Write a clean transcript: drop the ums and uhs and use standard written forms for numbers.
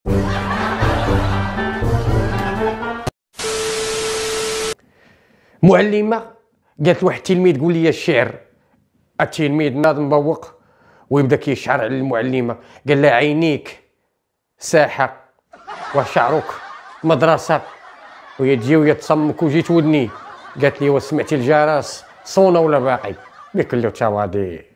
معلمه قالت لواحد التلميذ قول لي الشعر. التلميذ ناض مبوق ويبدا كيشعر على المعلمه، قال لها عينيك ساحه وشعرك مدرسه، وهي تجي وهي تصمك وجيت ودني. قالت لي واش سمعتي الجرس صونه ولا باقي؟ قلت له تواضي.